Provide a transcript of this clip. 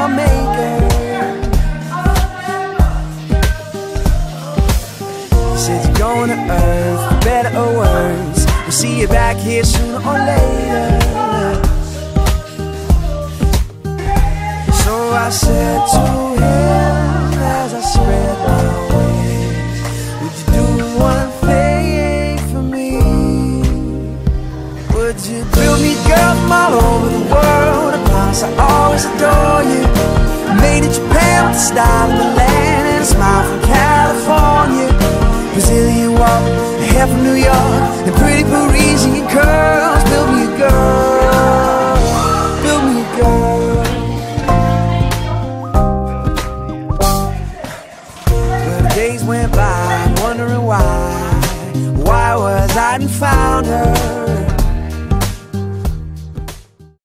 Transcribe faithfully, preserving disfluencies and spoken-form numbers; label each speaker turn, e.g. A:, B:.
A: my maker. He said you're going to earth, for better or worse. We'll see you back here sooner or later. So I said to him as I spread my wings, would you do one thing for me? Would you build me a girl from all over the world? I promise I always adore you. Made in Japan with the style of the land, and a smile from California. Brazilian walk, the hair from New York, and pretty Parisian curls. Build me a girl, build me a girl. Well, the days went by, wondering why, why was I hadn't found her.